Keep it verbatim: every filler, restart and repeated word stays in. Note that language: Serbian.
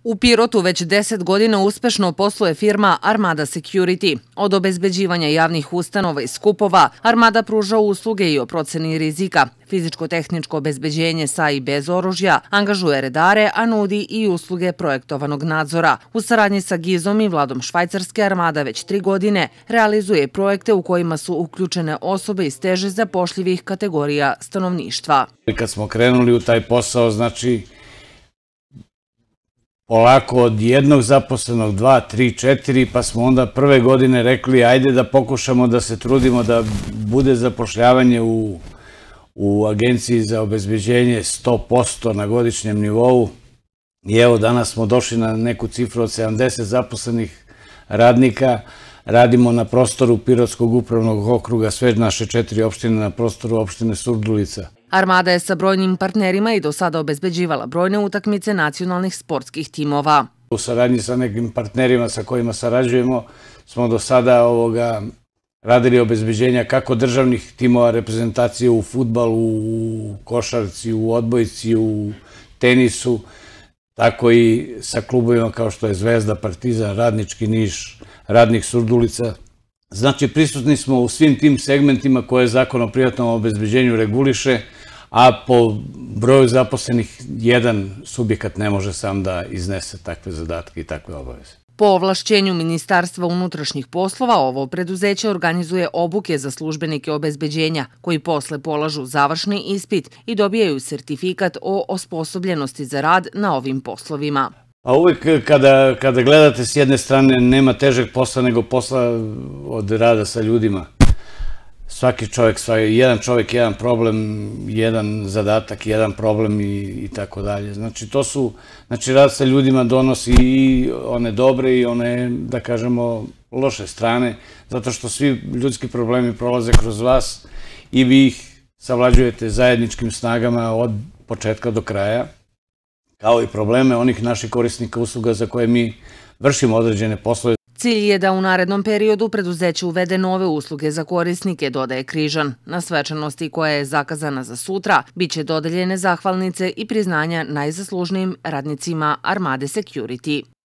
U Pirotu već deset godina uspešno posluje firma Armada Security. Od obezbeđivanja javnih ustanova i skupova, Armada pruža usluge i o proceni rizika, fizičko-tehničko obezbeđenje sa i bez oružja, angažuje redare, a nudi i usluge projektovanog nadzora. U saradnji sa Gizom i Vladom Švajcarske, Armada već tri godine realizuje projekte u kojima su uključene osobe iz teže zapošljivih kategorija stanovništva. Kad smo krenuli u taj posao, znači polako od jednog zaposlenog, dva, tri, četiri, pa smo onda prve godine rekli ajde da pokušamo da se trudimo da bude zapošljavanje u, u Agenciji za obezbeđenje sto posto na godišnjem nivou. I evo danas smo došli na neku cifru od sedamdeset zaposlenih radnika. Radimo na prostoru Pirotskog upravnog okruga, sve naše četiri opštine na prostoru opštine Surdulica. Armada je sa brojnim partnerima i do sada obezbeđivala brojne utakmice nacionalnih sportskih timova. U saradnji sa nekim partnerima sa kojima sarađujemo smo do sada ovoga radili obezbeđenja kako državnih timova reprezentacije u fudbalu, u košarci, u odbojci, u tenisu, tako i sa klubovima kao što je Zvezda, Partizan, Radnički Niš, Radnik Surdulica. Znači, prisutni smo u svim tim segmentima koje Zakon o privatnom obezbeđenju reguliše, a po broju zaposlenih jedan subjekat ne može sam da iznese takve zadatke i takve obaveze. Po ovlašćenju Ministarstva unutrašnjih poslova, ovo preduzeće organizuje obuke za službenike obezbeđenja, koji posle polažu završni ispit i dobijaju sertifikat o osposobljenosti za rad na ovim poslovima. A uvijek kada, kada gledate s jedne strane nema težeg posla nego posla od rada sa ljudima. Svaki čovjek, svaki, jedan čovjek, jedan problem, jedan zadatak, jedan problem i, i tako dalje. Znači to su, znači rad sa ljudima donosi i one dobre i one, da kažemo, loše strane, zato što svi ljudski problemi prolaze kroz vas i vi ih savlađujete zajedničkim snagama od početka do kraja, kao i probleme onih naših korisnika usluga za koje mi vršimo određene poslove. Cilj je da u narednom periodu preduzeće uvede nove usluge za korisnike, dodaje Križan. Na svečanosti koja je zakazana za sutra, biće dodeljene zahvalnice i priznanja najzaslužnijim radnicima Armade Security.